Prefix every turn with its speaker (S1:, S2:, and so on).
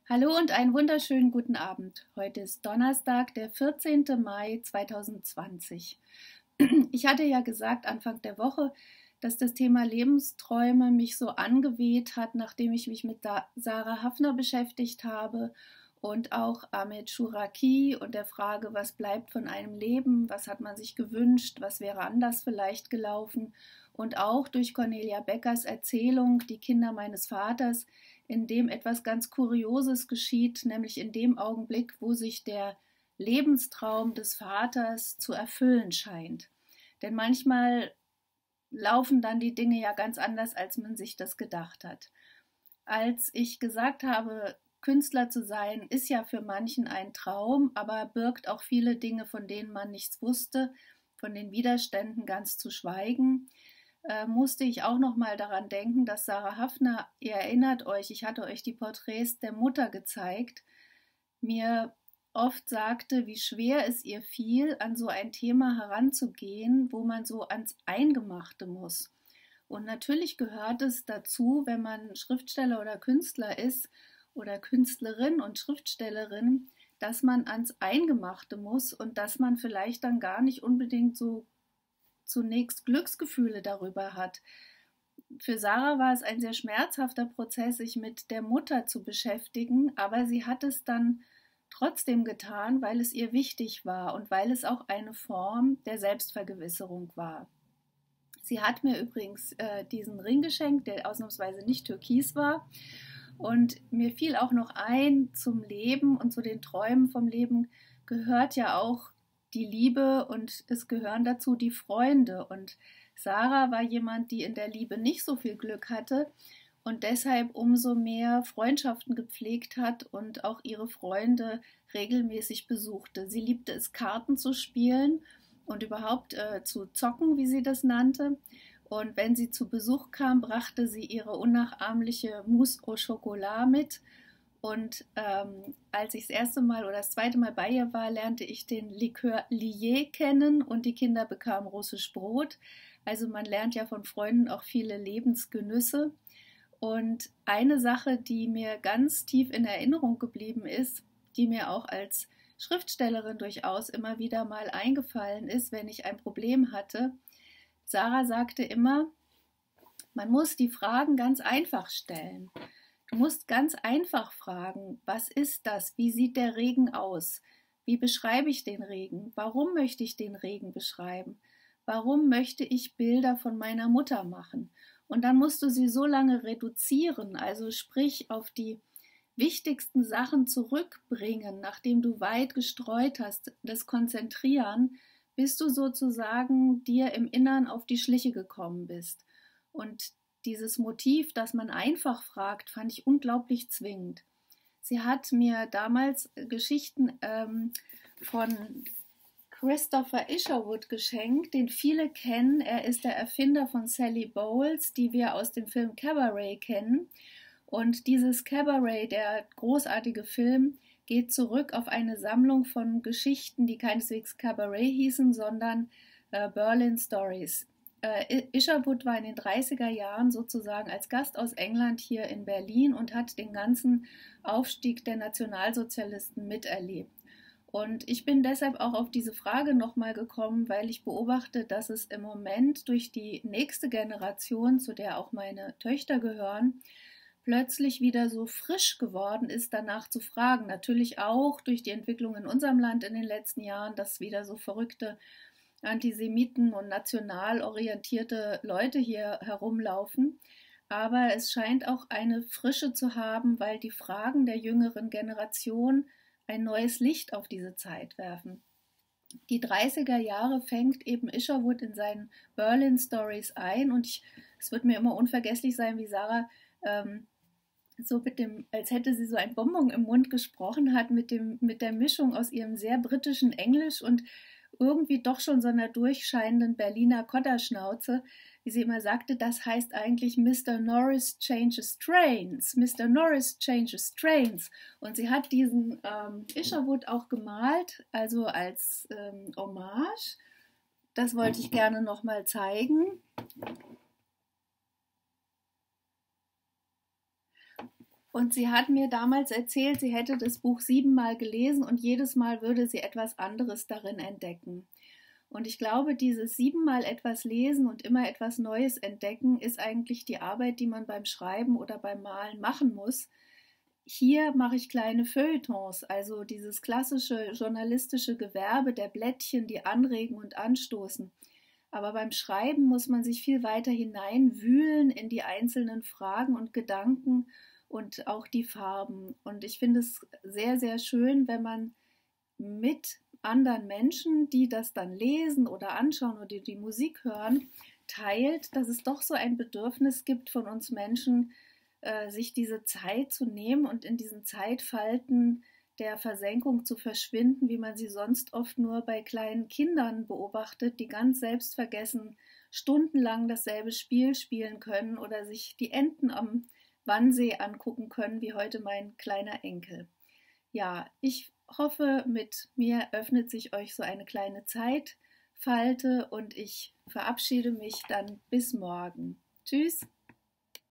S1: Hallo und einen wunderschönen guten Abend. Heute ist Donnerstag, der 14. Mai 2020. Ich hatte ja gesagt Anfang der Woche, dass das Thema Lebensträume mich so angeweht hat, nachdem ich mich mit Sarah Hafner beschäftigt habe und auch Ahmed Shuraki und der Frage, was bleibt von einem Leben, was hat man sich gewünscht, was wäre anders vielleicht gelaufen, und auch durch Cornelia Beckers Erzählung Die Kinder meines Vaters, in dem etwas ganz Kurioses geschieht, nämlich in dem Augenblick, wo sich der Lebenstraum des Vaters zu erfüllen scheint. Denn manchmal laufen dann die Dinge ja ganz anders, als man sich das gedacht hat. Als ich gesagt habe, Künstler zu sein, ist ja für manchen ein Traum, aber birgt auch viele Dinge, von denen man nichts wusste, von den Widerständen ganz zu schweigen, musste ich auch noch mal daran denken, dass Sarah Hafner, ihr erinnert euch, ich hatte euch die Porträts der Mutter gezeigt, mir oft sagte, wie schwer es ihr fiel, an so ein Thema heranzugehen, wo man so ans Eingemachte muss. Und natürlich gehört es dazu, wenn man Schriftsteller oder Künstler ist oder Künstlerin und Schriftstellerin, dass man ans Eingemachte muss und dass man vielleicht dann gar nicht unbedingt so zunächst Glücksgefühle darüber hat. Für Sarah war es ein sehr schmerzhafter Prozess, sich mit der Mutter zu beschäftigen, aber sie hat es dann trotzdem getan, weil es ihr wichtig war und weil es auch eine Form der Selbstvergewisserung war. Sie hat mir übrigens diesen Ring geschenkt, der ausnahmsweise nicht türkis war. Und mir fiel auch noch ein, zum Leben und zu den Träumen vom Leben gehört ja auch die Liebe und es gehören dazu die Freunde. Und Sarah war jemand, die in der Liebe nicht so viel Glück hatte und deshalb umso mehr Freundschaften gepflegt hat und auch ihre Freunde regelmäßig besuchte. Sie liebte es, Karten zu spielen und überhaupt zu zocken, wie sie das nannte. Und wenn sie zu Besuch kam, brachte sie ihre unnachahmliche Mousse au Chocolat mit. Und als ich das erste Mal oder das zweite Mal bei ihr war, lernte ich den Likör Lié kennen und die Kinder bekamen russisch Brot. Also man lernt ja von Freunden auch viele Lebensgenüsse. Und eine Sache, die mir ganz tief in Erinnerung geblieben ist, die mir auch als Schriftstellerin durchaus immer wieder mal eingefallen ist, wenn ich ein Problem hatte. Sarah sagte immer, man muss die Fragen ganz einfach stellen. Du musst ganz einfach fragen, was ist das? Wie sieht der Regen aus? Wie beschreibe ich den Regen? Warum möchte ich den Regen beschreiben? Warum möchte ich Bilder von meiner Mutter machen? Und dann musst du sie so lange reduzieren, also sprich auf die wichtigsten Sachen zurückbringen, nachdem du weit gestreut hast, das Konzentrieren, bis du sozusagen dir im Innern auf die Schliche gekommen bist. Und dieses Motiv, dass man einfach fragt, fand ich unglaublich zwingend. Sie hat mir damals Geschichten von Christopher Isherwood geschenkt, den viele kennen. Er ist der Erfinder von Sally Bowles, die wir aus dem Film Cabaret kennen. Und dieses Cabaret, der großartige Film, geht zurück auf eine Sammlung von Geschichten, die keineswegs Cabaret hießen, sondern Berlin Stories. Isherwood war in den 30er Jahren sozusagen als Gast aus England hier in Berlin und hat den ganzen Aufstieg der Nationalsozialisten miterlebt. Und ich bin deshalb auch auf diese Frage nochmal gekommen, weil ich beobachte, dass es im Moment durch die nächste Generation, zu der auch meine Töchter gehören, plötzlich wieder so frisch geworden ist, danach zu fragen. Natürlich auch durch die Entwicklung in unserem Land in den letzten Jahren, dass wieder so verrückte Antisemiten und national orientierte Leute hier herumlaufen. Aber es scheint auch eine Frische zu haben, weil die Fragen der jüngeren Generation ein neues Licht auf diese Zeit werfen. Die 30er Jahre fängt eben Isherwood in seinen Berlin Stories ein und es wird mir immer unvergesslich sein, wie Sarah so mit dem, als hätte sie so ein Bonbon im Mund gesprochen hat, mit der Mischung aus ihrem sehr britischen Englisch und irgendwie doch schon so einer durchscheinenden Berliner Kotterschnauze, wie sie immer sagte, das heißt eigentlich Mr. Norris changes trains, Mr. Norris changes trains. Und sie hat diesen Isherwood auch gemalt, also als Hommage. Das wollte ich gerne nochmal zeigen. Und sie hat mir damals erzählt, sie hätte das Buch 7-mal gelesen und jedes Mal würde sie etwas anderes darin entdecken. Und ich glaube, dieses 7-mal etwas lesen und immer etwas Neues entdecken, ist eigentlich die Arbeit, die man beim Schreiben oder beim Malen machen muss. Hier mache ich kleine Feuilletons, also dieses klassische journalistische Gewerbe der Blättchen, die anregen und anstoßen. Aber beim Schreiben muss man sich viel weiter hineinwühlen in die einzelnen Fragen und Gedanken und auch die Farben. Und ich finde es sehr, sehr schön, wenn man mit anderen Menschen, die das dann lesen oder anschauen oder die Musik hören, teilt, dass es doch so ein Bedürfnis gibt von uns Menschen, sich diese Zeit zu nehmen und in diesen Zeitfalten der Versenkung zu verschwinden, wie man sie sonst oft nur bei kleinen Kindern beobachtet, die ganz selbstvergessen stundenlang dasselbe Spiel spielen können oder sich die Enten am Wannsee angucken können, wie heute mein kleiner Enkel. Ja, ich hoffe, mit mir öffnet sich euch so eine kleine Zeitfalte und ich verabschiede mich dann bis morgen. Tschüss!